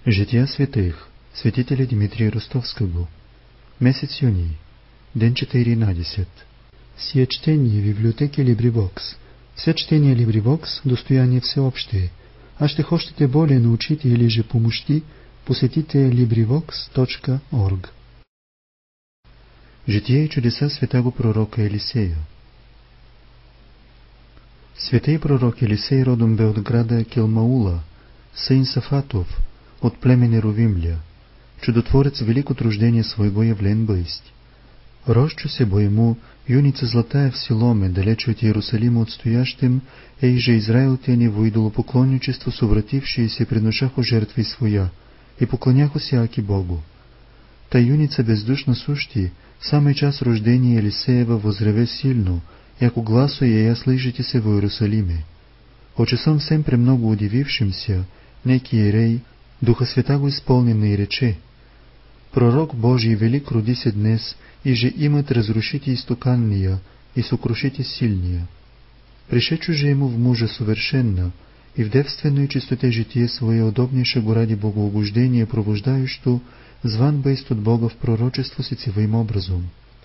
Жития святых, святителя Дмитрия Ростовского. Месец юний, ден 14. Сие чтение в библиотеке LibriVox. Все чтения LibriVox достояние всеобщее. А ще хочете более научите или же помощти, посетите LibriVox.org. Житие и чудеса святаго пророка Елисея. Святей пророк Елисей родом бе от града Келмаула, сын Сафатов, от племени Ровимля. Чудотворец велик от рождения своего явлен бысть. Рощу се бо ему юница златая в Силоме, далече от Иерусалима отстоящим, и же Израилтяне во идолопоклонничество совратившиеся приношахо жертви своя, и поклоняхо се аки Богу. Та юница бездушно сущи, в самый час рождения Елисеева возреве сильно, яко гласо ея слышите се в Иерусалиме. Очасом всем премного удивившимся, неки ерей, Духа Святаго исполненный рече: Пророк Божий велик роди се днес, и же имат разрушите истуканния и сокрушите сильния. Пришедшо же ему в мужа совершенно, и в девствено и чистоте житие свое удобнейше го ради богоугождение провождаещо, зван бейст от Бога в пророчество сицевым образом.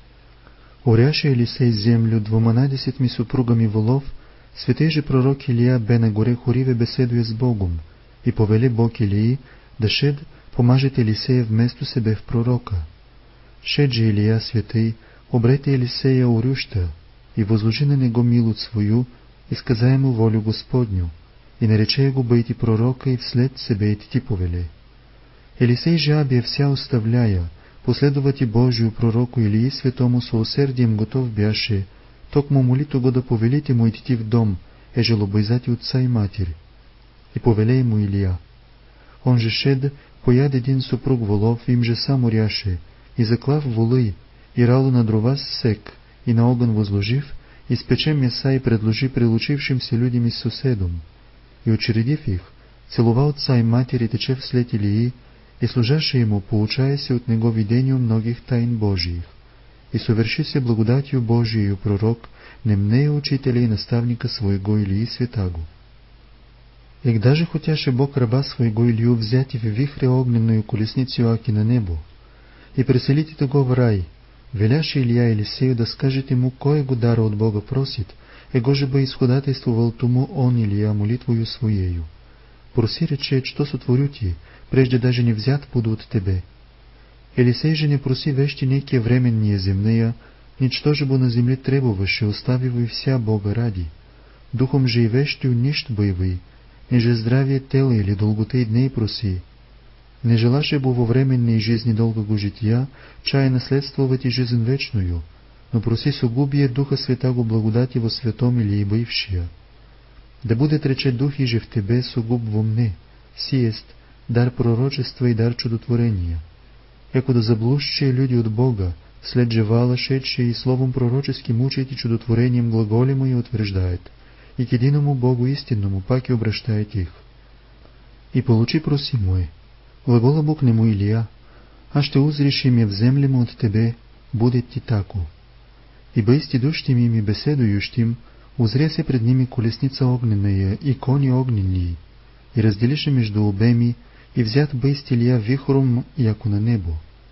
Оряше Елисей землю 12 супругами волов, святей же пророк Илия бе на горе Хориве беседуе с Богом, и повели Бог Илии да шед помажет Елисея вместо себе в пророка. Шед же Илия святый, обрете Елисея урюща, и возложи на него милост свою, и сказа ему волю Господню, и нарече го бейти пророка, и вслед себе и ти повели. Елисей же абия вся оставляя, последовати Божию пророку Илии святому со усердием готов бяше, токмо молито го да повелите му идти в дом, ежело бойзати отца и матери. И повеле ему Илия. Он же шед, пояд един супруг волов, им же сам уряше, и заклав волы, и рало на дрова сек, и на огън возложив, и спече меса и предложи прилучившимся людям и соседом. И учредив их, целува отца и матери, тече вслед Илии, и служаше ему, получая се от него видению многих тайн Божиих. И соверши се благодатью Божией пророк, немнее учителя и наставника своего Илии святаго. И даже хотяше Бог раба своего Илью взяти в вихре огненную колесницу аки на небо, и преселите го в рай, веляше Илия Елисею да скажете му кое го дара от Бога просит, его же бы изходателствовал тому он Илия молитвою своею. Проси рече, что сотворю ти, прежде даже не взят буду от тебе. Елисей же не проси вещи некие временные земные, ничто же бы на земле требоваше, оставив и вся Бога ради. Духом же и вещью нищ боевый, неже здравие тела или долготей дней проси. Не желаше бы во временной жизни долгого жития, чая наследствовать и жизнь вечную, но проси сугубие Духа Святаго благодати во святом или и бывшия. Да будет рече Дух и же в тебе сугуб во мне, си есть дар пророчества и дар чудотворения. Яко да заблудшие люди от Бога, след живала шедшие и словом пророческим учат и чудотворением глаголема и утверждает, и к единому Богу истинному пак и обращает их. И получи проси мое, глагола Бог нему Илия, а ще узриш имя в землему от тебе, будет ти тако. И бейст идущим ими беседующим, узря се пред ними колесница огненная и кони огненни, и разделише между обеми, и взят бейст Илия вихором, яко на небо.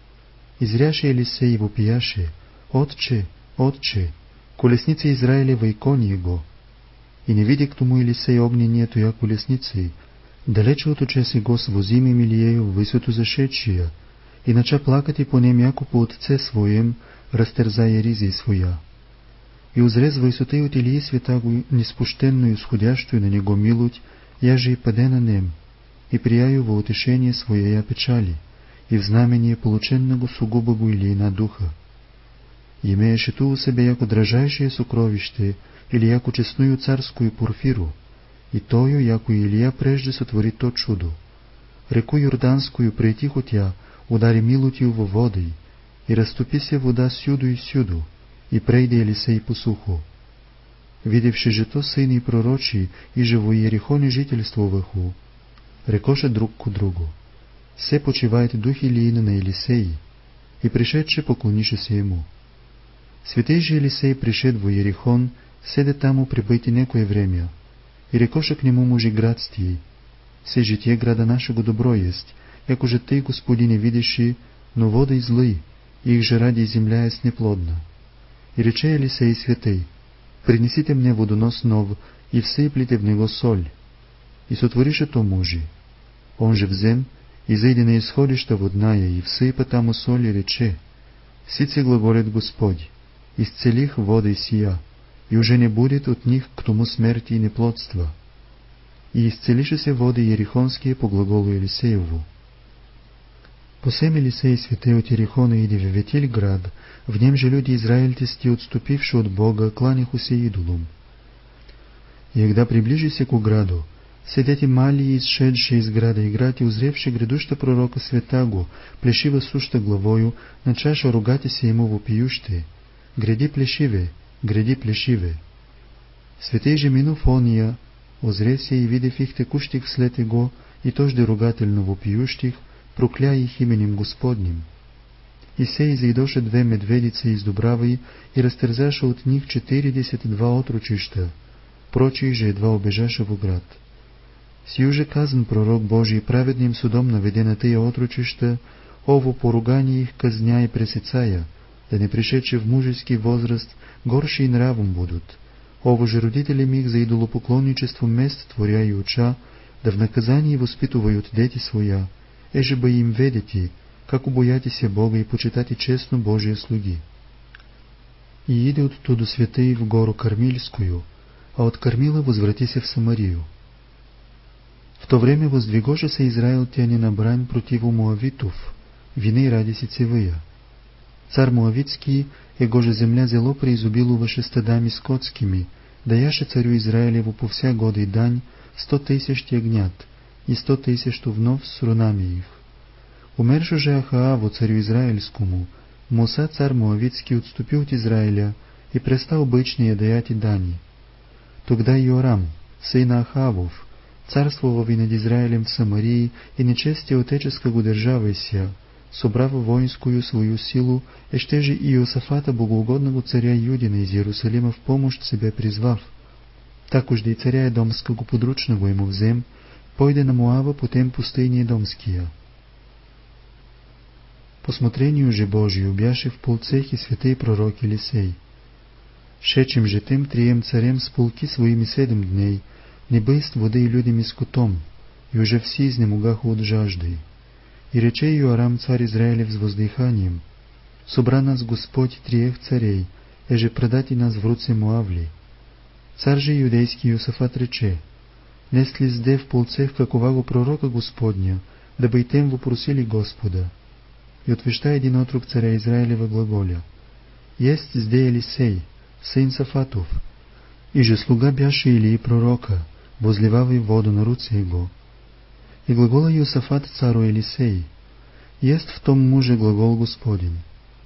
Изряше Елисей и вопияше: Отче, Отче, колесница Израилева и кони его. И не види к тому Елисей огнения тоя колесницей, далече от оче си го с возимим Илиею в висоту зашедшия, и нача плакати по нем яко по отце своем, разтерзая ризи своя. И узре с висоты от Илии святаго неспущенную сходящую на него милуть, яже и паде на нем, и прияю во утешение своея печали, и в знамение полученного сугубого Илийна духа. Имееше ту у себе яко дрожайшее сокровище, или яко честную царскую порфиру, и тою, яко Илия прежде сотвори то чудо. Реку Йорданскую прейтихо тя, удари милутью во воды, и разступи се вода сюду и сюду, и прейде Елисей по суху. Видевши же то сыны пророчи, и же во Иерихоне жительствуваху, рекоше друг ко другу: се почивает дух Илиина на Елисеи, и пришедше поклонише се ему. Святей же Елисей пришед во Иерихон, седе таму прибыти некое время, и рекоше к нему мужи градстии: се житие града нашего добро есть, яко же тъй Господине видиши, но вода излъй, их же ради земля есть неплодна. И рече Елисей святей: принесите мне водонос нов, и всыплите в него соль. И сотворише то мужи. Он же взем, и зайде на исходища водная, и всыпа таму соль, и рече: сице глаголит Господь, исцелих водой сия, и уже не будет от них к тому смерти и неплодства. И исцелише се воды ерихонские по глаголу Елисееву. Посем Елисей святей от Ерихона иди в Ветиль град, в нем же люди израильтести, отступивши от Бога, кланяху се идолом. И когда приближися к граду, седяти мали, изшедши из града играть, и узревши грядуща пророка святаго, плешива суща главою, на чаша ругати се ему вопиющи: гряди плешиве. Святей же минув ония, озресе и видев их текущих вслед его, и тожде ругательно вопиющих, прокля их именем Господним. И се изейдоше две медведицы из Дубравы, и разтерзаше от них 42 отрочища, прочие же едва обежаше в град. Сию же казан пророк Божий праведним судом наведе на тия отрочища, ово поругание их казня и пресецая, да не пришедши в мужеский возраст, горши и нравом будут. Ово же родителям их за идолопоклонничество мест творя и уча, да в наказании воспитувают дети своя, еже бы им ведети, как убоятися Бога и почитати честно Божие слуги. И иде оттуда святей в гору Кармильскую, а от Кармила возвратися в Самарию. В то время воздвигоше се израильтяне на брань противу Моавитов, вины ради сицевыя. Цар Моавитский, его же земля зело преизобилуваше стадами скотскими, даяше царю Израилеву по вся года и дань 100 000 ягнят, и 100 000 тувнов с рунами их. Умершо же Ахааву царю Израильскому, Моса цар Моавитский отступил от Израиля и престал обычные даять и дани. Тогда Йорам, сын Ахавов, царствовал над Израилем в Самарии и нечестие отеческого державися, собрав воинскую свою силу, еще же и Иосафата богоугодного царя Юдина из Иерусалима в помощь себе призвав. Також и царя Едомского подручного ему взем, пойде на Моава потем пустыни Едомския. По смотрению же Божию бяше в полцехе святей пророк Елисей. Шечем же тем трием царем с полки своими 7 дней, не быст воды и людям и скотом, и уже все изнемогаху от жажды. И рече Йоарам царь Израилев с воздыханием: собра нас Господь триех царей, еже предати нас в руце Моавли. Царь же иудейский Иосафат рече: нест ли зде в полцех каковаго пророка Господня, дабы и тем вопросили Господа. И отвеща един отрок царя Израилева глаголя: есть зде Елисей, сын Сафатов, и же слуга бяше Илии пророка, возливавай воду на руце его. И глагола Иосафат цару Елисей: есть в том муже глагол Господень.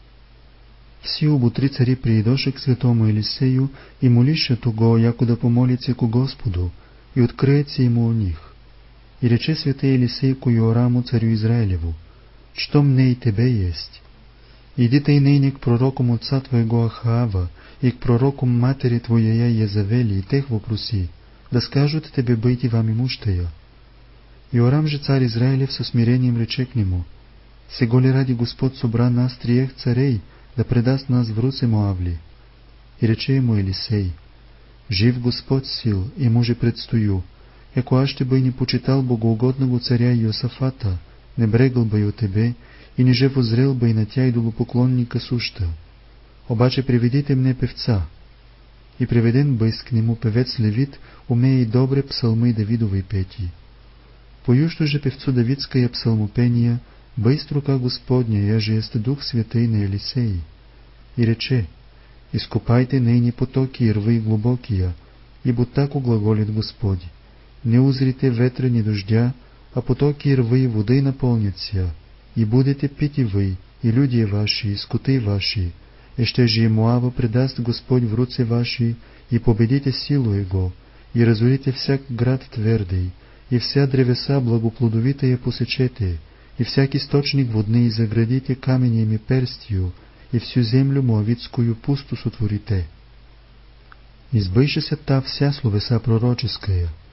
Все обу 3 цари приидоше к святому Елисею и молише того, яко да помолится ко Господу, и откроется ему у них. И рече святей Елисей ко Йораму царю Израилеву: что мне и тебе есть? Иди ты ныне к пророкам отца твоего Ахаава и к пророкам матери твоей Езавели, и тех вопроси, да скажут тебе быть и вами муштая. Йорам же царь Израилев со смирением рече к нему: сего ли ради Господь собра нас триех царей, да предаст нас в руце Моавли? И рече ему Елисей: жив Господь сил, и муже предстою, яко аще бы не почитал богоугодного царя Иосафата, не брегал бы и о тебе, и ниже возрел бы и на тя идолопоклонника сущта. Обаче приведите мне певца. И приведен быст к нему певец Левит, умея и добре псалмы Давидовой пети. Поющу же певцу Давидское псалмопение, быст рука Господня, яже есть Дух Святый на Елисеи. И рече: искупайте ныне потоки и рвы глубокие, ибо так глаголит Господь: не узрите ветра ни дождя, а потоки и рвы воды наполнятся, и будете пить и вы, и люди ваши, и скоты ваши, и ще же и Моава предаст Господь в руце ваши, и победите силу его, и разорите всяк град твердый, и вся древеса благоплодовитая посечете, и всяк источник водный заградите каменями перстью, и всю землю моавитскую пусту сотворите. Избыше се та вся словеса пророческая.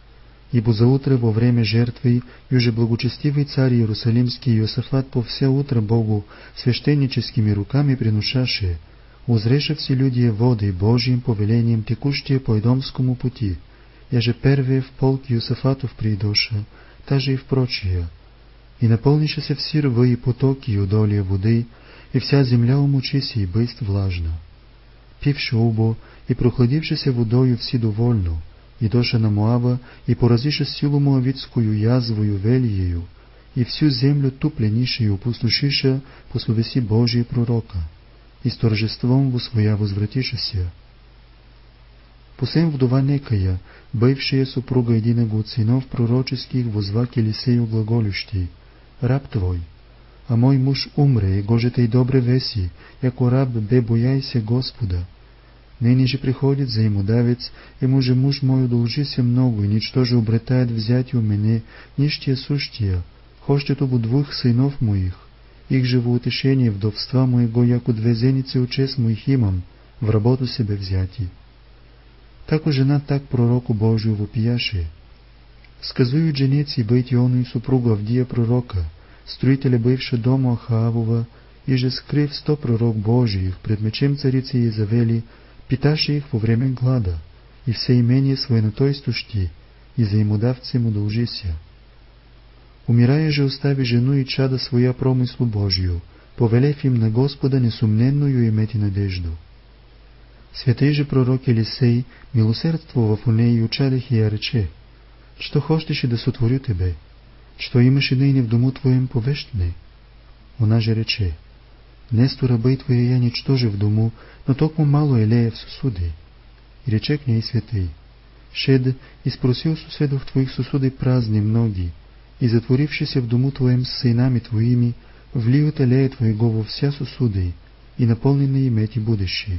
ибо заутре во время жертвы юже благочестивый царь Иерусалимский Иосафат по вся утро Богу священническими руками принушаше, узреше все люди воды Божьим повелением текущие по Идомскому пути, яже первые в полк Иосафатов придоша, даже и в прочие. И наполнише се все рвы и потоки и удолья воды, и вся земля умочися и бысть влажна. Пивши убо и прохладившися водою все довольно, и доша на Моава, и поразише силу моавитскую язвою велиею, и всю землю ту пленише и опустошише по словеси Божие пророка, и с торжеством во своя возвратишеся. Посем вдова некая, бывшая супруга единого от сынов пророческих, возва к Елисею глаголющий: «Раб твой, а мой муж умре, и гожете и добре веси, яко раб бе бояйся Господа. Ныне же приходит взаимодавец, ему же муж мой удолжися много, и ничто же обретает взять у меня, нищие сущие, хочет обу двух сынов моих, их же в утешение вдовства моего, яко две зеницы учест моих имам, в работу себе взяти». Тако жена так пророку Божию вопияше. Сказуют женец и быть ону и супругу Авдия пророка, строителя бывшего дома Ахаавова, и же скрыв 100 пророк Божиих пред мечем царицы Иезавели, питаше их во время глада, и все имение свое на той стужти, и взаимодавцем удолжися. Умирая же остави жену и чада своя промыслу Божию, повелев им на Господа несумненную иметь надежду. Святый же пророк Елисей, милосердствовав у неї, учадих и я рече: «Что хочеш да сотворю тебе? Что имаш и ныне в дому твоем повещне?» Она же рече: «Несто рабы твоя я ничтоже в дому, но токмо мало елея в сосуды». И рече к ней святый: «Шед, и спросил соседов твоих сосуды празни многие, и затворившися в дому твоем с сынами твоими, влиют елея твоего во вся сосуды, и наполнены иметь и будущие.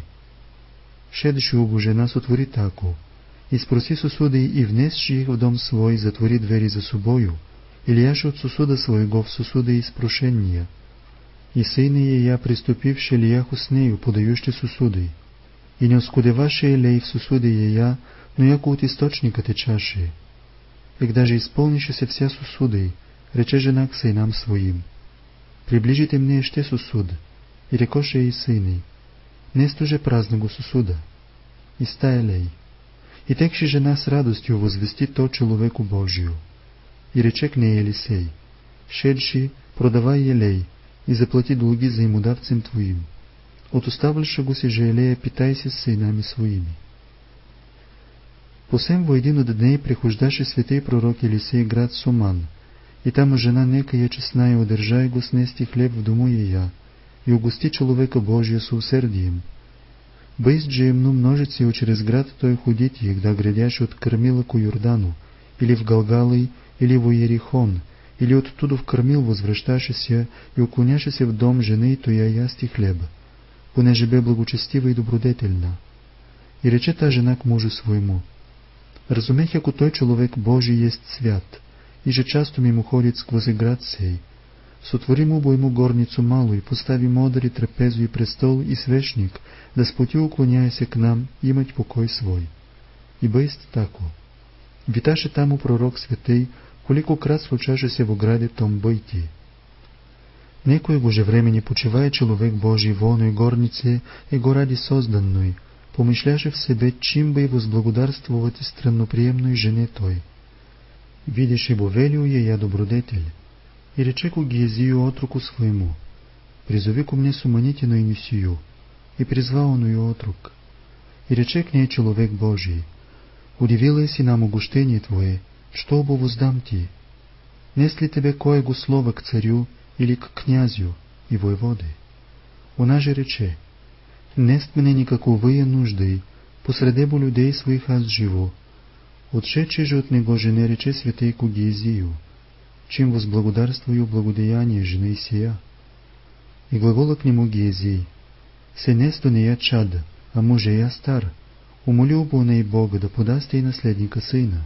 Шедши обу жена сотвори тако, и спроси сосуды, и внесши их в дом свой, затвори двери за собою, или яше от сосуда своего в сосуды из прошения. И сыны ея, приступивши лияху с нею, подающи сосуды, и не оскудеваше елей в сосуды ея, но яко от источника течаше. И когда же исполнишися вся сосуды, рече жена к сынам своим: «Приближите мне ще сосуд», и рекоше и сыны: «Несто же празного сосуда, и ста елей». И текши жена с радостью возвести то человеку Божию. И рече к ней Елисей: «Шедши, продавай елей, и заплати долги взаимодавцем твоим. От оставлявшего си же елея питайся с сынами своими». Посем во един от дней прихождаше святый пророк Елисей град Соман, и там жена некая честная удержай го снести хлеб в дому ея, и угости человека Божия с усердием. Бысть же емну множице через град той ходить, егда грядяш от Кормила ку Йордану, или в Галгалой, или во Ерихон, или оттуда в Кормил возвращашеся и уклоняшеся в дом жены тоя ясти хлеба, понеже бе благочестива и добродетельна. И рече та жена к мужу своему: «Разумех, яко той человек Божий есть свят, и же часто мимо ходит сквозь град сей. Сотворим убо ему горницу малую, поставим модри, трапезу и престол, и свещник, да споти уклоняйся к нам, имать покой свой». И бысть тако. Виташе таму пророк святый, колико крат случашеся во граде том быйти. Некоего же времени почивая человек Божий в оной горнице, его ради созданной, помышляше в себе, чим бы и возблагодарствовать странноприемной жене той. Видишь, ибо велю я добродетель. И рече ку Гиезию отруку своему: «Призови ко мне суманительную сию». И призвал он ее отрук. И рече к ней человек Божий: «Удивилась и нам угощение твое, что бы воздам ти? Нест ли тебе коего слова к царю или к князю и воеводы?» Она же рече: «Нест мене никаковые нужды, посреде бо людей своих аз живо». Отшедши же от него жене рече святей ку Гиезию: «Чем возблагодарствую благодеяние жены сия?» И глагола к нему Гиезий: «Се несто не я чад, а муже я стар, умолю бы он и Бога да подаст ей наследника сына».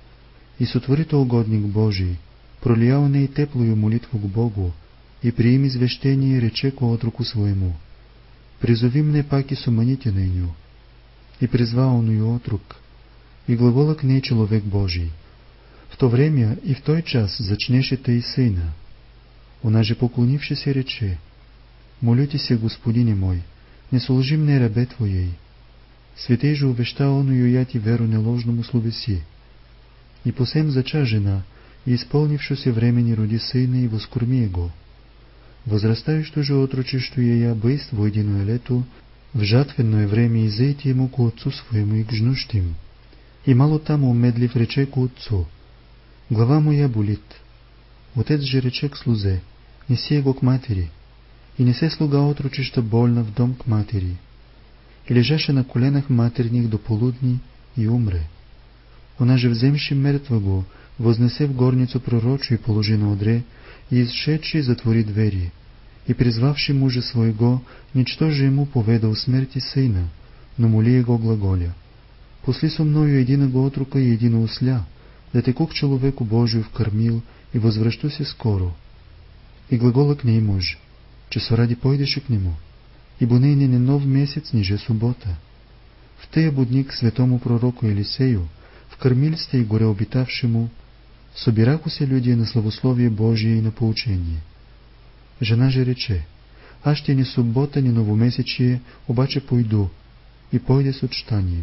И сотвори то угодник Божий, пролия он и теплую молитву к Богу, и приими извещение и рече ко отруку своему: «Призови мне паки суманите ныню». И призвал он ее отрук, и глагола к ней человек Божий: В то время и в той час зачнеше тъй сына. Онаже поклонивши се рече: Молю ти се, Господине мой, не служи мне рабе Твоей. Святей же увеща оную я ти веру неложному словеси. И посем зача жена, и исполнившо се времени роди сына и воскорми его. Возрастаещо же отрочещо я быст войдено лето, в жатвенное время изейти ему ко отцу своему и к жнущим. И мало там медлив рече ко отцу: Глава моя болит. Отец же рече к слузе: Неси его к матери. И несе слуга отрочеща больна в дом к матери. И лежеше на коленах матерних до полудни и умре. Она же вземши мертвого, вознесе в горницу пророчу и положи на одре, и изшедши затвори двери, и призвавши мужа своего, ничтоже ему поведал смерти сына, но моли его глаголя: Посли со мною единого отрука и едино усля, да те к человеку Божию вкормил, и возвращу се скоро. И глагола к ней муж: че ради пойдеше к нему, ибо ныне не нов месяц, ниже суббота. В тея будник святому пророку Елисею, в кормильстве и горе обитавшему, собираха се люди на славословие Божие и на поучение. Жена же рече: Аз ще ни суббота, ни новомесечие, обаче пойду, и пойде с отчитанием.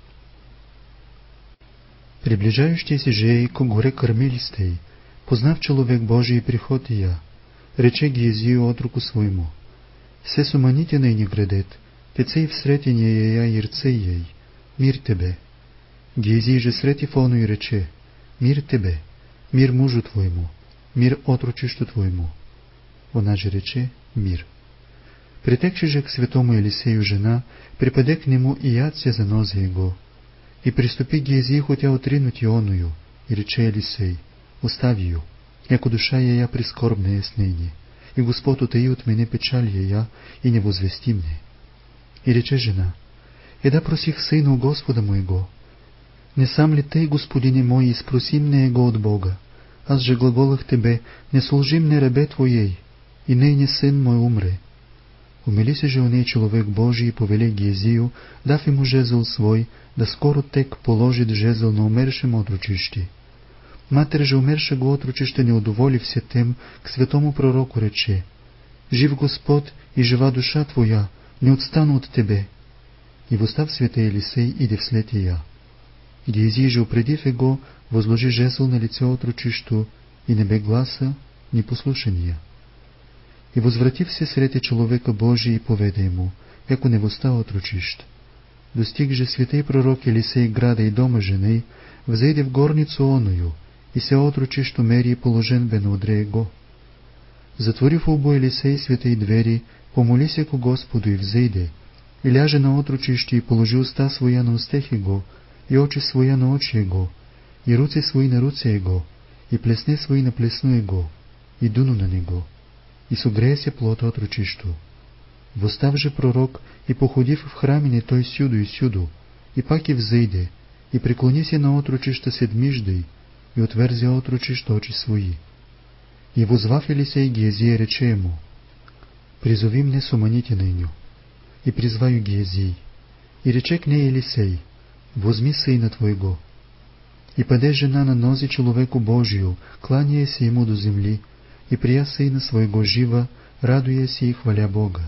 Приближающий се же к горе кормилистей, познав человек Божий приход и я, рече Гиезию отруку своему: Се суманите ныне грядет, пецей всретение я ерцей ей, мир тебе. Гиезий же сретив ону и рече: Мир тебе, мир мужу твоему, мир отрочищу твоему. Она же рече: Мир. Притекши же к святому Елисею жена, припаде к нему и ядся за нозе его. И приступи Гиезий, хотя отринуть оную, и рече Елисей: Остави ее, яко душа я прискорбная с ныне, и Господ утаи от мене печаль я, и не возвести мне. И рече жена: Еда просих сына у Господа моего. Не сам ли ты, Господине мой, и спроси мне его от Бога? Аз же глаголах тебе: Не служи мне рабе Твоей, и ныне сын мой умре. Умилися же о ней человек Божий и повеле Гиезию, дав ему жезл свой, да скоро тек положит жезл на умершем отрочищи. Матер же умершего отрочища не удоволив се тем, к святому пророку рече: Жив Господ и жива душа твоя, не отстану от тебе. И восстав святый Елисей, иде вслед и я. Гиезий же, упредив его, возложи жезл на лице отрочищу, и не бе гласа, ни послушания. И возвратив се среди человека Божий и поведе ему, яко не восста отрочищ. Достиг же святый пророк Елисей града и дома жены, взойде в горницу оную, и се отрочищу мери положен бе на одре его. Затворив обо Елисей святые двери, помоли се ко Господу и взойде, и ляже на отрочище и положи уста своя на устех его, и очи своя на очи его, и руци свои на руце его, и плесне свои на плесну его, и дуну на него, и согрее се плота отрочищу. Восстав же пророк и походив в храмине той сюду и сюду, и пак и взойде, и преклони се на отрочища седмиждой, и отверзи отрочища очи свои. И возвав Елисей Гиезия рече ему: Призови мне суманите ныне. И призваю Гиезий. И рече к ней Елисей: Возьми сына твоего. И паде жена на нози человеку Божию, кланяя се ему до земли, и прия сына своего жива, радуя се и хваля Бога.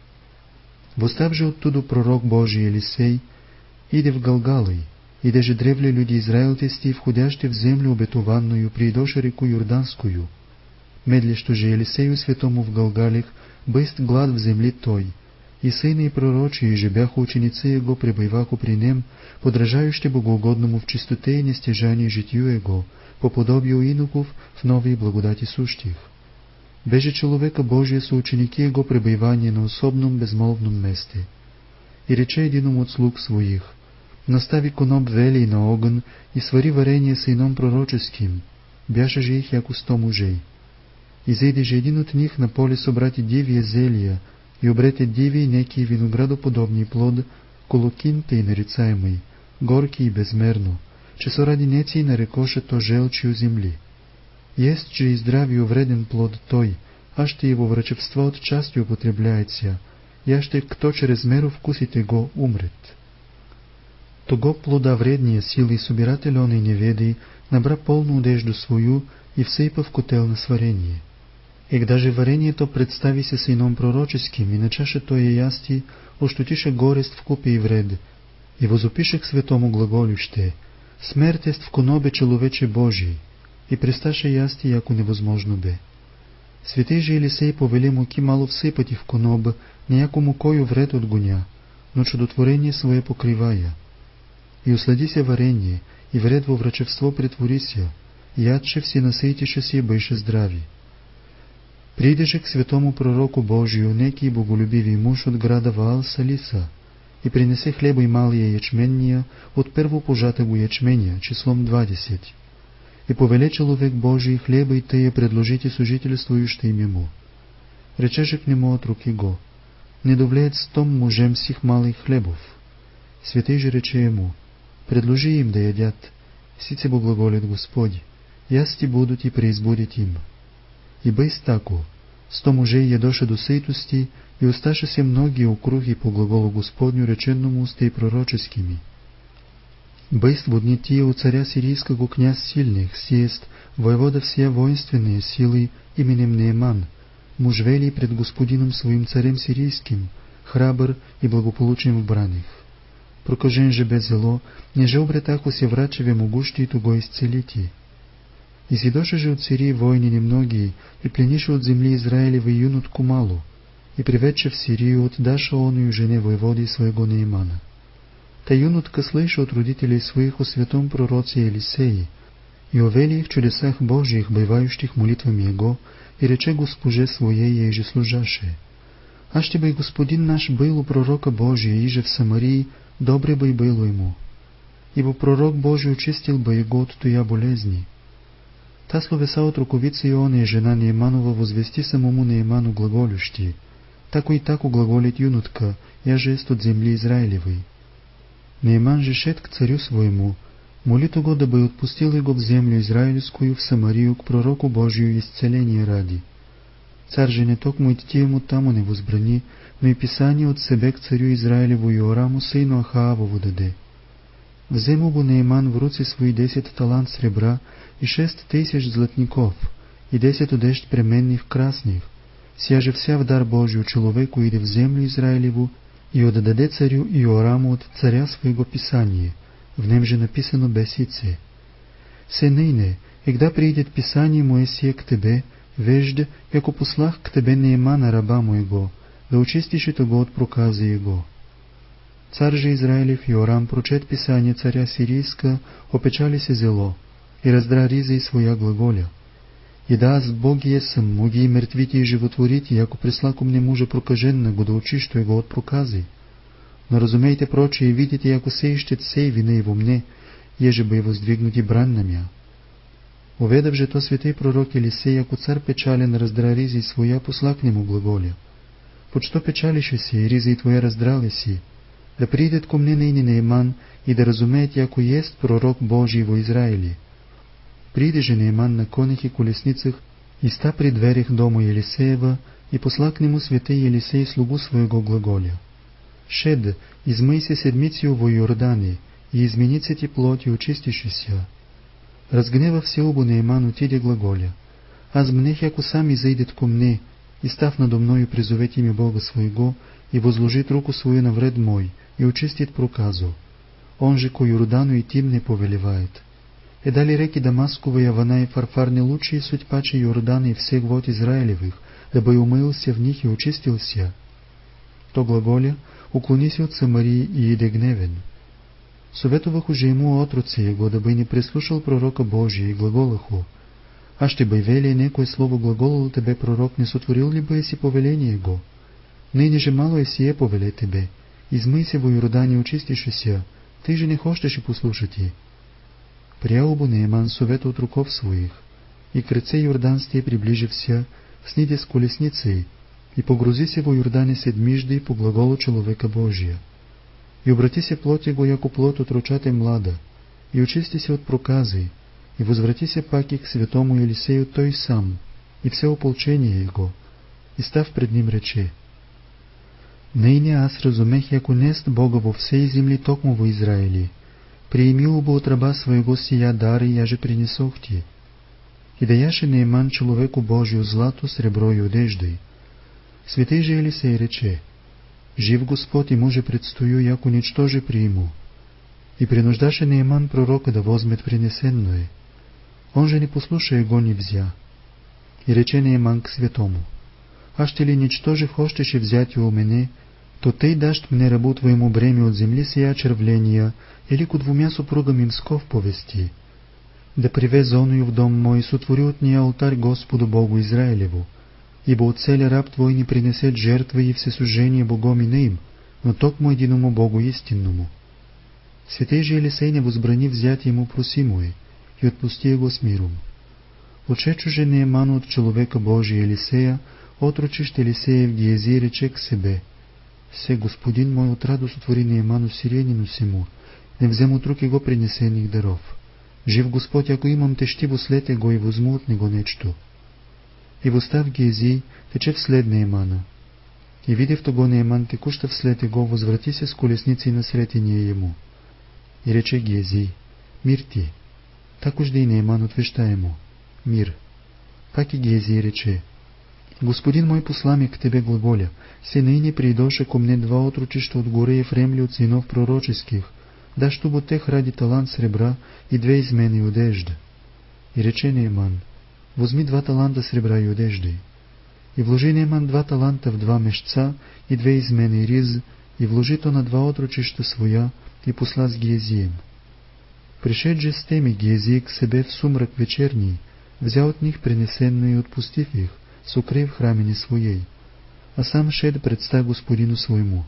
Восстав же оттуда пророк Божий Елисей, иде в Галгалой, и даже древли люди израилтести, входящи в землю обетованную, приидоше реку Йорданскую. Медлещо же Елисею святому в Галгалих, быст глад в земли той, и сыны и пророчи, и же бяха ученицы его, пребываха при нем, подражающи богоугодному в чистоте и нестяжании житию его, по подобию иноков в новой благодати сущих. Беже человека Божия со ученики его пребывание на особном безмолвном месте. И рече единому от слуг своих: Настави коноп велий на огън и свари варение сыном пророческим. Бяше же их яко 100 мужей. И зайде же един от них на поле собрати дивие зелия, и обрете дивий некий виноградоподобный плод, колокинтей нарицаемый, горький и безмерно, че соради неций нарекоше то желчью земли. Есть же и здравию вреден плод той, а ще его врачевство от части употребляется, я ще кто чрез меру вкусите го умрет. Того плода вредния силы собиратель он и не веди, набра полну одежду свою и всыпа в котел на сварение. И даже варението представи се сином пророческим, и на чаше тое ясти оштутише горест в купе и вред, и возопише к святому глаголюще: смертест в конобе человече Божий, и присташе ясти, яко невозможно бе. Святей же Елисей повели муки мало всыпати в коноб, неяко мукою вред отгоня, но чудотворение свое покривая. И услади се варение, и вред во врачевство претворися, ядше все насытише си, беше здрави. Приде же к святому пророку Божию некий боголюбивый муж от града Ваал Салиса, и принесе хлеба и малия ячменния от первопожатого ячменя, числом 20. И повеле человек Божий хлеба и тея предложите сужительствующим ему. Рече же к нему от руки го: не довлеет 100 мужем сих малых хлебов. Святый же рече ему: предложи им да едят, сице бо глаголит Господь, ясти будут и преизбудет им. И бейс тако, 100 мужей едоше до сытости, и осташе се многие округи по глаголу Господню, реченному устей пророческими. Бейст во дни тия у царя сирийского князь сильных, сест воевода все воинственные силы именем Нееман, муж велий пред господином своим царем сирийским, храбр и благополучен в браних. Прокажен же без зело, неже обретако се врачеве могущи и того исцелити. Изидоше же от Сирии войни немногие, и пленише от земли Израилевой юнотку малу, и приведше в Сирию отдаша оную жене воеводи своего Неемана. Та юнотка слыша от родителей своих о святом пророце Елисеи и о велиих чудесах Божьих, бывающих молитвами его, и рече госпоже своей ей же служаше: аще бы и господин наш был у пророка Божия, иже в Самарии, добре бы и было ему, ибо пророк Божий очистил бы его от тоя болезни. Та словеса от руковицы Ионы, жена Нееманова, возвести самому Нееману глаголющи: тако и тако глаголит юнотка, я же ест от земли Израилевой. Нееман же шед к царю своему, молит его, да бы отпустил его в землю израильскую, в Самарию, к пророку Божию исцеление ради. Царь же не токмо идти ему таму не возбрани, но и писание от себе к царю Израилеву Иораму, сыну Ахаавову даде. Взему бо Нееман в руци свои 10 талант сребра и 6000 златников, и 10 одежд пременных красных, сия же вся в дар Божию человеку иде в землю Израилеву, и отдаде царю Иораму от царя своего писание, в нем же написано бесице: се ныне, когда придет писание Моисея к тебе, вежде, яко послах к тебе Неемана раба моего, да очистишь и того от проказа его. Царь же Израилев Иорам прочет писание царя сирийска, опечали се зело, и раздра риза и своя глаголя: и да аз Бог есам, моги и мертвите и животворите, яко присла ко мне мужа прокаженного, да очищу его от прокази. Но разумейте прочее и видите, яко се ищет сей вины и во мне, еже бы и воздвигнути брань на мя. Уведав же то святый пророк Елисей, яко царь печален раздра риза и своя, посла к нему глаголя: под что печалише си, и риза и твоя раздрали си, да придет ко мне ныне Нееман, и да разумеет, яко есть пророк Божий во Израиле. Приде же Нееман на конях и колесницах, и ста при дверях дома Елисеева, и посла к нему святый Елисей слугу своего глаголя: шед, измыйся седмицию во Иордане, и изменится ти плоть, и очистишься. Разгневав се обо Нееман отиде глаголя: аз мнех, яко сам изейдет ко мне, и став надо мною призовет имя Бога своего, и возложит руку свою на вред мой, и очистит проказу. Он же ко Иордану и тим не повелевает. Дали реки Дамаскова, Явана и Фарфар не лучшие суть паче Иордана и всех вод Израилевых, дабы умылся в них и очистился. То глаголя, уклонися от Самарии и иде гневен. Советовах уже ему отроци его, дабы не прислушал пророка Божия, и глаголаху: а ще бы вели некое слово глаголало тебе пророк, не сотворил ли бы еси повеление его? Ныне же мало есие повеле тебе, измыйся во Иордане, очистишься, ты же не хочешь и послушать. Приял бо Нееман совет от руков своих, и к реце Иорданстие приближився, сниде с колесницей, и погрузи се во Иордане седмижды по глаголу человека Божия. И обрати се плоть его, яко плод от ручата млада, и очисти се от проказы, и возврати се паки к святому Елисею той сам, и все ополчение его, и став пред ним рече: ныне аз разумех, яко нест Бога во всей земли токмо во Израиле, приимил бы от раба своего сия дары, яже принесох ти. И даяше Наиман человеку Божию злато, сребро и одежды. Святей же Елисей рече: жив Господ и муже предстою, яко ничтоже прииму. И принуждаше Наиман пророка да возмет принесенное. Он же не послуша его, не взя. И рече Наиман к святому: а ще ли ничтоже хочеше взять у мене, то тъй дашь мне рабу твоему бреме от земли сия червления, или ко двумя супругам им сков повести, да привезе оную в дом мой и сотвори от нея алтарь Господу Богу Израилеву, ибо от цели раб твой не принесет жертвы и всесуждение Богом иным, но токмо единому Богу истинному. Святей же Елисей не возбрани взять ему просимое, и отпусти его с миром. Отшедшо же Наиман от человека Божия Елисея, отрочищ Елисеев Гиези рече к себе: се господин мой от радост отвори Наиману сиренину сему, не взем от рук его принесених даров. Жив Господь, ако имам тещиво след его и возьму от него нечто. И восстав Гиези, тече вслед Наимана. И видев того Наиман текуща вслед его, возврати се с колесницей на сретение ему. И рече Гиези: мир ти. Так да и Наиман отвеща ему: мир. Пак и Гиези рече: господин мой посла ме к тебе глаголя, се наине придоша ко мне два отрочища от горе Ефремли от синов пророческих, даш тубо тех ради талант сребра и две измени одежда. И рече Наиман: возьми 2 таланта сребра и одежды. И вложи Наиман 2 таланта в 2 мешца и 2 измени риз, и вложи то на 2 отрочища своя, и посла с Гиезием. Пришед же с теми Гиези к себе в сумрак вечерний, взял от них принесенное и отпустив их, сокрив в храмине своей, а сам шед предста господину своему.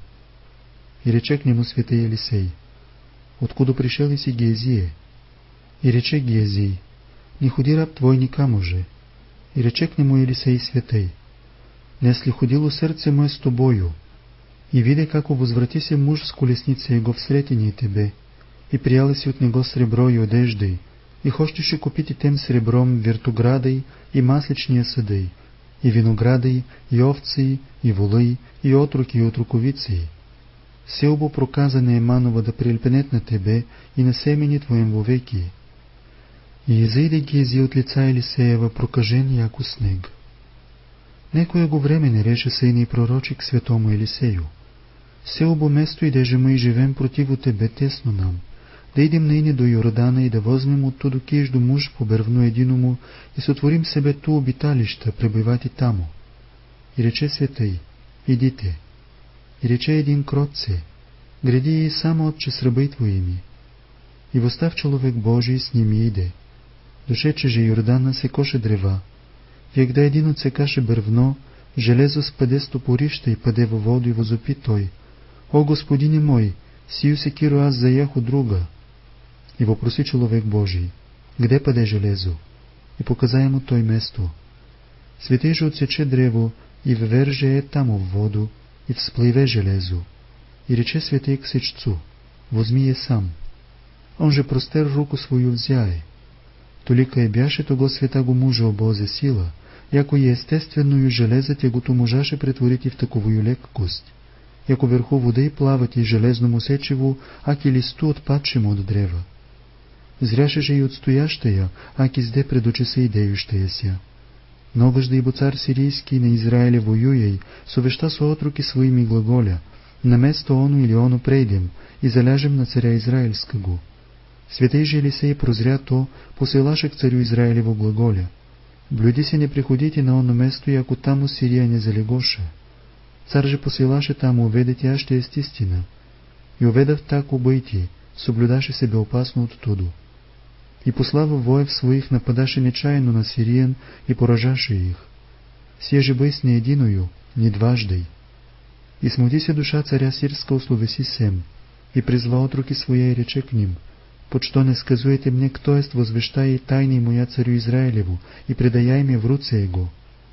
И рече к нему святей Елисей: откуда пришел и си Гиезие? И рече Гиези: не ходи раб твой никому же. И рече к нему Елисей святей: не если ходило сърце мое с тобою, и видя како возврати се муж с колесница его всретение тебе, и прияли си от него сребро и одежды, и хочеше купити тем сребром вертоградой и масличния съдей, и виноградой, и овци, и волы, и отроки, и отроковици. Се обо проказа Наиманова да прилепенет на тебе и на семени твоем вовеки. И изайде Гиези от лица Елисеева прокажен яко снег. Некое го време не реше сыне и пророчик святому Елисею: се обо место идеже мы и живем противу тебе тесно нам, да идем наине до Йордана и да возьмем оттуда кижду муж по бервну единому и сотворим себе ту обиталища, пребивати тамо. И рече святей: идите. И рече един кротце: гради и само отче с рабы твоими. И восстав человек Божий с ними иде. Дошедше же Йордана секоше древа, егда един отсекаше бервно, железо спаде с топорище и паде във воду и возопи той: о господине мой, сию секиру аз заях от друга. И въпроси човек Божий: где паде железо? И показа му той место. Светей же отсече древо и вверже тамо в воду, и всплыве железо. И рече святей к сечцу: возьми е сам. Он же простер руку свою взяе. Толика е бяше того света го мужа обозе сила, яко и естественную железа тягото можаше претворити в таковую леккост, яко върху вода и плавати железному сечево, аки листу отпадшему от древа. Зряше же и отстоящая, аки зде пред очи се идеющая ся. Но въжда ибо цар сирийский на Израиле воюей, совеща со отруки своими глаголя: на место оно или оно прейдем и заляжем на царя Израильского. Святей же Елисей прозря то, посилаше к царю Израилево глаголя: блюди се не приходите на оно место, яко тамо Сирия не залегоше. Цар же посилаше тамо уведете аще ест истина. И уведав тако бъйти, соблюдаше себе опасно от туду. И послава воев своих нападаше нечаянно на Сириен и поражаше их. Сие же бъйс не единою, ни дваждой. И смути се душа царя сирска условеси сем, и призва отроки своя и рече к ним: почто не сказуете мне, кто ест, возвещай и тайни моя царю Израилеву, и предаяй ме в руце его.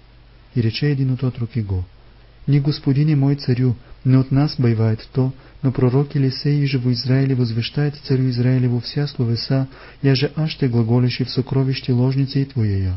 И рече един от отроки го: ни господине мой царю, не от нас бывает то, но пророк Елисей же во Израиле возвещает царю Израилеву вся словеса, яже аще глаголеше в сокровище ложницы твоея.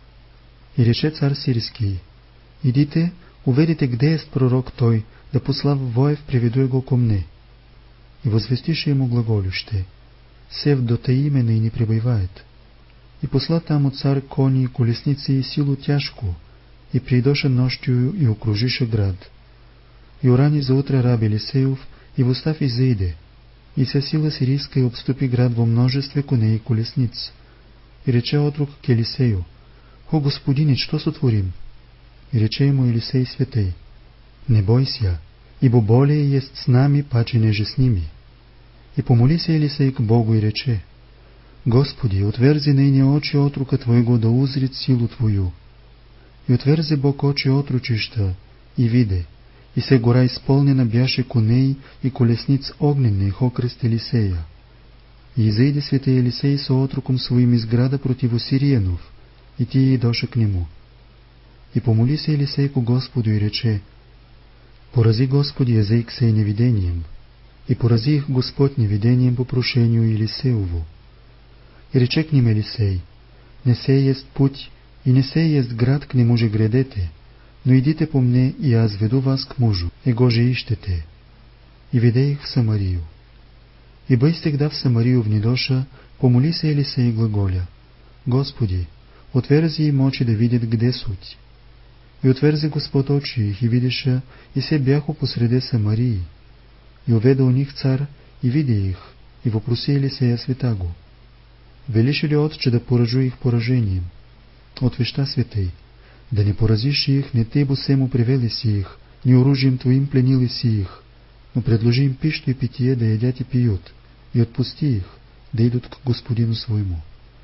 И рече цар сирийский: идите, уведите где есть пророк той, да послав воев приведу его ко мне. И возвестише ему глаголюще: сев до таимена и не пребывает. И посла таму цар кони и колесници и силу тяжку, и придоша нощью и окружиша град. И урани за утре раб Елисеев, и востав изейде, и вся сила сирийская обступи град во множестве коней и колесниц. И рече отрок к Елисею: «О, Господине, что сотворим?» И рече ему Елисей святей: «Не бойся, ибо более есть с нами, паче неже с ними». И помолися Елисей к Богу и рече: «Господи, отверзи нейне очи отрука Твоего да узрит силу Твою». И отверзи Бог очи отручища, и виде, и се гора изполнена бяше коней и колесниц огненных окрест Елисея. И изейде святей Елисей со отруком своим из града против Сириянов, и тие и доша к нему. И помолися Елисей ко Господу и рече: «Порази, Господи, язык сей невидением». И порази их Господь невидением по прошению Елисееву. И рече к ним Елисей: «Не сей есть путь, и не сей есть град, к нему же грядете, но идите по мне, и аз веду вас к мужу, и го же ищете». И веде их в Самарию. И быстигда в Самарию внедоша, помолися Елисей глаголя: «Господи, отверзи им очи да видят где суть». И отверзи Господ очи их, и видиша, и се бяху посреде Самарии. И уведе у них цар, и видя их, и вопроси Елисея святаго: «Велиши ли Отче да поражу их поражением?» Отвеща святей: «Да не поразишь их, не ты бо сему привели си их, ни оружием твоим пленили си их, но предложи им пищу и питие да едят и пьют, и отпусти их, да идут к Господину своему».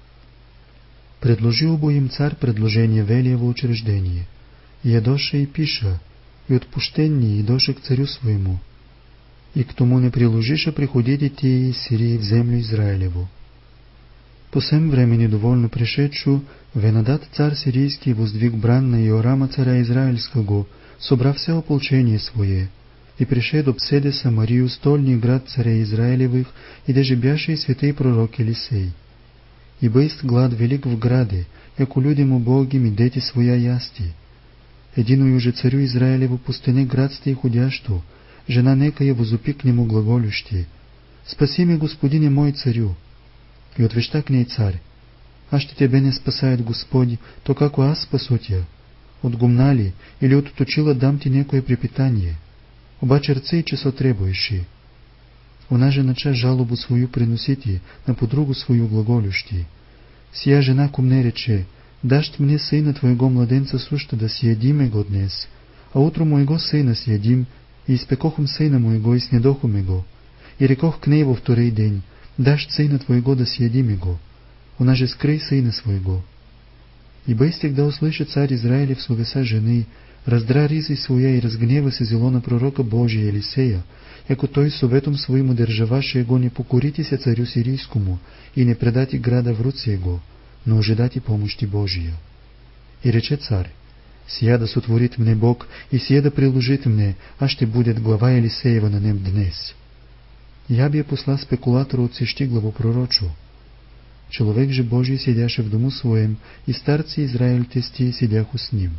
Предложил бо им царь предложение велиево учреждение, и ядоша и пиша, и отпущение идоша к царю своему, и к тому не приложиша приходите тие из Сирии в землю Израилеву. По сем времени довольно пришедшу, Венадат цар сирийский воздвиг бран на Иорама царя Израильского, собрав все ополчение свое, и пришед обседе Самарию, стольный град царя Израилевых, и даже бяше и святей пророк Елисей. Ибо есть глад велик в граде, яко людям убогим и дети своя ясти. Единую же царю Израилеву пустыне градсте и ходящу, жена некая возупи к нему глаголющи: «Спаси ме, Господине мой царю». И отвеща к ней царь: «А ще тебе не спасает Господи, то како аз спасу тя? От гумна ли, или от точила дам ти некое препитание? Обаче рцей, че сотребуеши». Она же нача жалобу свою приносити на подругу свою глаголющи. Сия жена ко мне рече: «Дашь мне сына твоего младенца суща да съедиме го днес, а утро моего сына съедим, и испекохом сына моего и снедохоме го. И рекох к ней во второй день: дашь сына твоего да съедиме го. Она же скрый сына своего». И быстик да услышит царь Израилев словеса жены, раздра ризой своя и разгнева се зело на пророка Божия Елисея, яко той советом своим удержаваше его не покорите се царю сирийскому и не предати града в руци его, но ожидати помощи Божия. И рече царь: «Сия да сотворит мне Бог, и сия да приложит мне, а ще будет глава Елисеева на нем днес». Я бе посла спекулатора от сещиглаво пророчу. Человек же Божий сидяше в дому своем, и старцы Израилите стие сидяху с ним.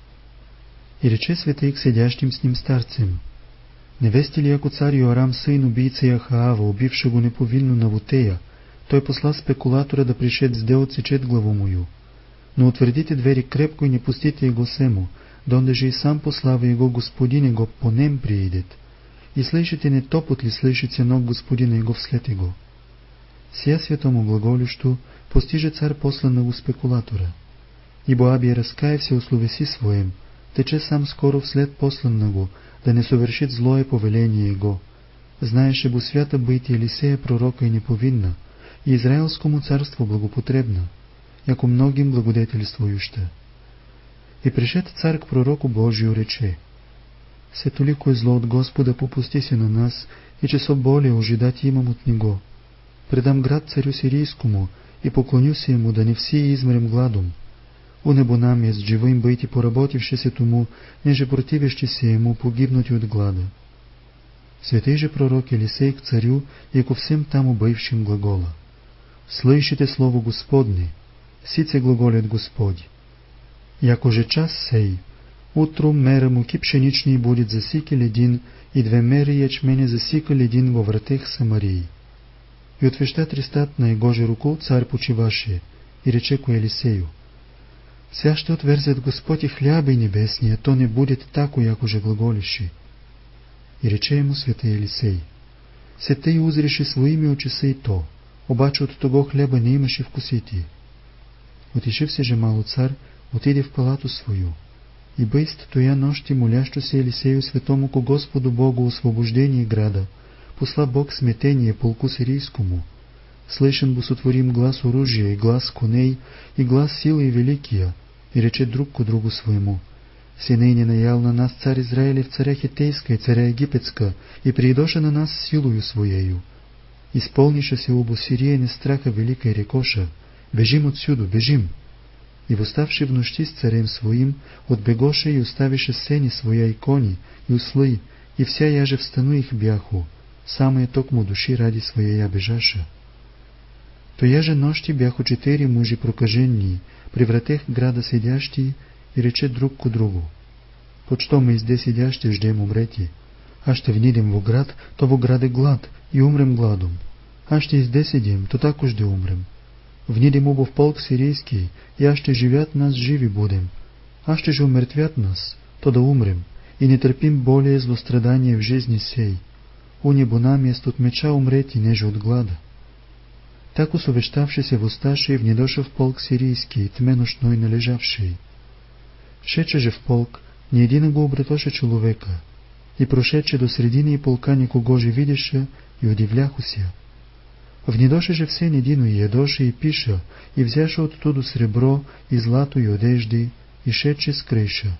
И рече святый к сидящим с ним старцем: «Не вести ли, яко царь Йоарам, сын убийца Ахаава, убившего неповинно Навутея, той посла спекулатора да пришед с да отсечет главу мою? Но утвердите двери крепко и не пустите его сему, донде же и сам послава его Господине го по нем приидет. И слышите не топот ли слышите ног Господина его вслед его?» Сия святому глаголющу постиже царь посланного спекулатора. Ибо Абия раскаявся у словеси своем, тече сам скоро вслед посланного, да не совершит злое повеление его. Знаеше бо свята быть Елисея пророка и неповинна, и Израилскому царству благопотребна, яко многим благодетельствующа. И пришед царь к пророку Божию рече: «Се толико зло от Господа попусти се на нас, и че со более ожидать имам от него. Предам град царю сирийскому, и поклоню се ему, да не все измрем гладом. У небо нам есть живым быть и поработивши се тому, неже противящи се ему погибнуть от глада». Святый же пророк Елисей к царю и ко всем таму бывшим глагола: «Слышите слово Господне, сице глаголят Господь. Яко же час сей, утром мера муки пшеничный будет за сикель един, и 2 меры ячменя за сикель един во вратех Самарии». И отвеща Тристат на егоже руку цар почиваше, и рече ко Елисею: Ся ще отверзет Господи хляба и небесния, то не будет тако, яко же глаголиши. И рече ему святый Елисей: Се тъй узреши своими очи се и то, обаче от того хлеба не имаше вкусити. Отишив се же мало цар, отиде в палату свою. И бъйст тоя нощи молящо се Елисею светому ко Господу Богу освобождение града, посла Бог смятение полку сирийскому. Слышен бо сотворим глас оружия, и глас коней, и глас силы и великия, и рече друг ко другу своему: Синей не наял на нас царь Израилев царя Хитейска и царя Египетска, и приидоша на нас силою своею. Исполниша се обо сириене страха велика и рекоша: Бежим отсюда, бежим! И восставши в нощи с царем своим, отбегоша и оставиша сени своя и кони, и услы, и вся яже в стану их бяху, самая токмо души ради своя я бежаша. Тоя же нощи бяху 4 мужи прокаженни, при вратех града седящи, и рече друг ко другу: Почто ме изде седящи ждем умрети? Аз ще внидем во град, то во граде глад, и умрем гладом. Аз ще изде седем, то тако жде умрем. Внидем обо в полк сирийски, и аз ще живят нас живи будем. Аз ще же умертвят нас, то да умрем, и не търпим более злострадание в жизни сей. У небо намест от меча умрети, неже от глада. Тако совещавши се воссташе и внедоша в полк сирийски, тме нощной належавший. Шече же в полк, ни един го обретоше човека, и прошече до средини и полка никого же видеше, и удивляху ся. Внедоше же все едино и едоше и пиша, и взяше оттуду сребро, и злато, и одежди, и шече скрыша.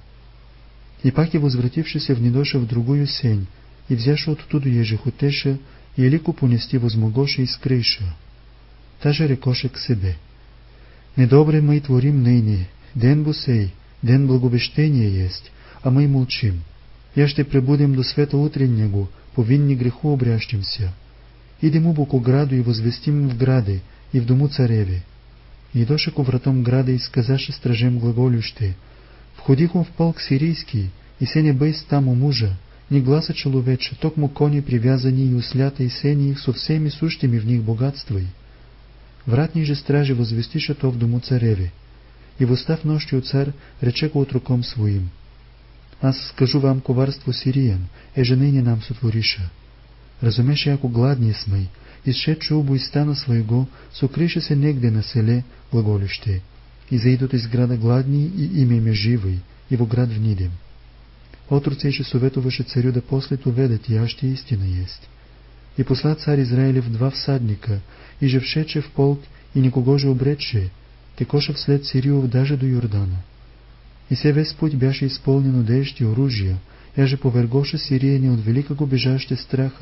И пак и возвративши се внедоша в другую сень, и взяше оттуду еже хотеша, и елико понести возмогоше и скрыша. Таже рекоше к себе: Недобре мы творим ныне, ден бо сей, ден благовещения есть, а мы молчим. Я ще пребудем до света утреннего, повинни греху обрящимся. Идем убо ко граду и возвестим в граде, и в дому цареве. И доше ко вратом града и сказаше стражем глаголюще: Входихом в полк сирийский, и се не бейс таму мужа, ни гласа человеча, токмо кони привязани и услята и сени их со всеми сущими в них богатствой. Вратни же стражи возвестиша то в дому цареве. И восстав нощью цар рече ко отроком своим: Аз скажу вам коварство сириян, еже ныне нам сотвориша. Разумеше, ако гладни сме, изшедше убо из стана своего, сокрише се негде на селе, глаголище, и заидот из града гладни и имеме живой, и во град внидем. Отруцейше советуваше царю да после то ведет, и аще истина есть. И посла царь Израилев 2 всадника, и же вшече в полк, и никого же обрече, текоша вслед Сириов даже до Йордана. И се весь путь бяше исполнен одежд и оружия, яже повергоше сириене от великого бежаще страха.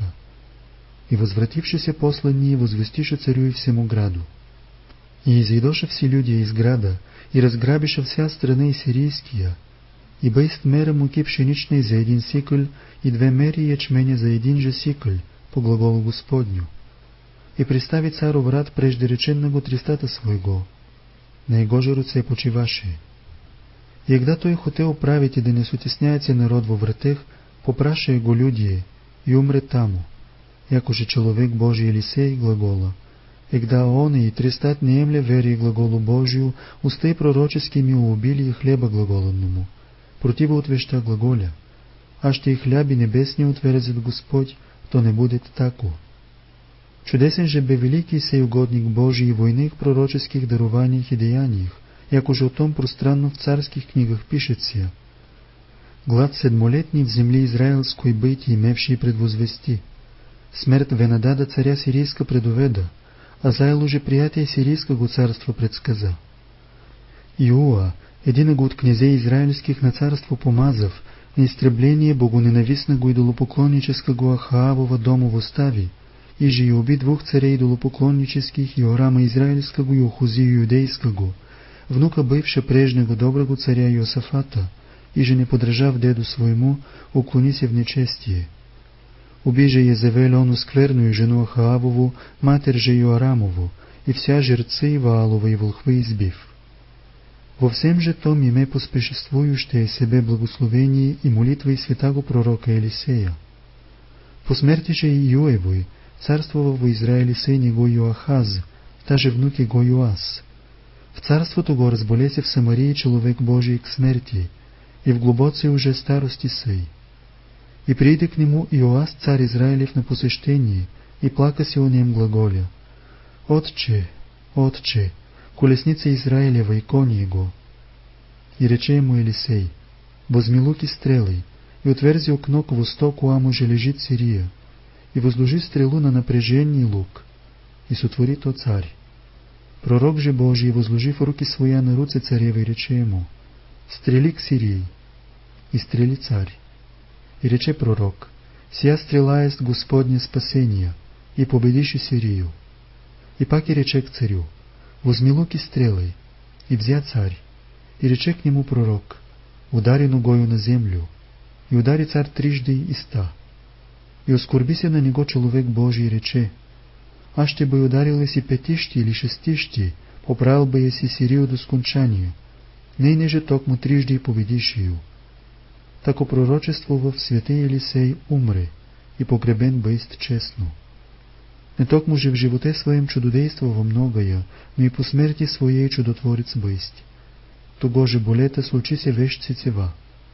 И возвративши се посланни, возвестише царю и всему граду. И изойдоше все люди из града, и разграбиша вся страна и сирийския, и бейст мера муки пшеничной за 1 сикль, и 2 мери ячменя за 1 же сикль, по глаголу Господню. И пристави цару врат преждереченного Тристата своего. На его же руце почиваше. И когда той хотел править и да не сутесняется народ во вратех, попраша его людие, и умре таму, яко же человек Божий Елисей глагола. И когда он и Тристат не емле вери глаголу Божию, усты пророческими убили и хлеба глаголанному. Противо отвеща глаголя: А ще и хляби небесни утверзет Господь, то не будет тако. Чудесен же бе великий сей угодник Божий в иных пророческих дарованиях и деяниях, яко же о том пространно в царских книгах пишется: Глад 7-летний в земли израилской быть имевший предвозвести. Смерть Венадада царя сирийска предоведа, а заело же приятие сирийского царства предсказа. Иоа, единого от князей израильских на царство помазав, на истребление богоненавистного идолопоклоннического Ахаавова дому восстави, и же и уби 2 царей идолопоклоннических, Иорама израильского и Охузию юдейского, внука бывша прежнего доброго царя Йосафата, и же не подражав деду своему, уклони се в нечестие. Уби же Езавель ону скверную жену Ахаавову, матерь же Йоарамову, и вся жерцы Ваалова и волхвы избив. Во всем же том име поспешествующее себе благословение и молитвы святаго пророка Елисея. По смерти же Иоевой, царствовал в Израиле сын его Йоахаз, даже внук его Йоас. В царството го разболесе в Самарии человек Божий к смерти, и в глубоцей уже старости сей. И прииде к нему Иоас, царь Израилев, на посещение, и плакаси о нем глаголя: «Отче, Отче, колесница Израилева и кони его». И рече ему Елисей: «Возьми лук и стрелы, и утверзи окно к востоку, амо же лежит Сирия, и возложи стрелу на напряжение лук, и сотвори то царь». Пророк же Божий, возложив руки своя на руце царевой, рече ему: «Стрели к Сирии». И стрели царь. И рече пророк: «Сия стрела есть Господне спасение, и победишь Сирию». И пак и рече к царю: «Возьми лук и стрелы». И взя царь. И рече к нему пророк: «Удари ногою на землю». И удари царь трижды и 100. И оскорбися на него человек Божий, и рече: «Аще бы ударил еси 5 или 6, поправил бы еси Сирию до скончания, ныне же токмо трижды и победишь ее». Тако пророчествував святый Елисей умре, и погребен быст честно. Не токмо же в животе своем чудодействовал многое, но и по смерти своей чудотворец бысть. Того же болета случи се вещи цева.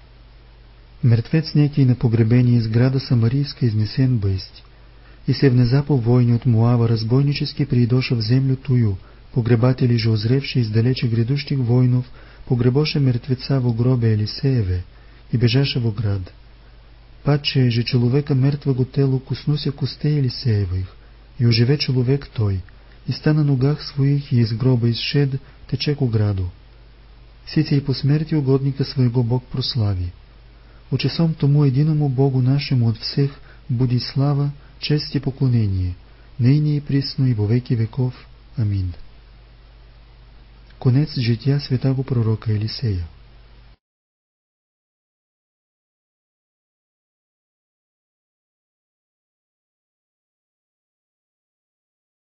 Мертвец некий на погребении из града Самарийска изнесен бысть, и се внезапо войне от Муава разбойнически приидоша в землю тую, погребатели же озревши издалече грядущих войнов, погребоша мертвеца во гробе Елисееве и бежаша во град. Падше же человека мертвого телу коснулся костей Елисеевых, и оживе человек той, и ста на ногах своих, и из гроба изшед, тече ко граду. Сите и по смерти угодника своего Бог прослави. Учасом тому единому Богу нашему от всех буди слава, честь и поклонение, ныне и присно и во веки веков. Аминь. Конец життя святого пророка Елисея.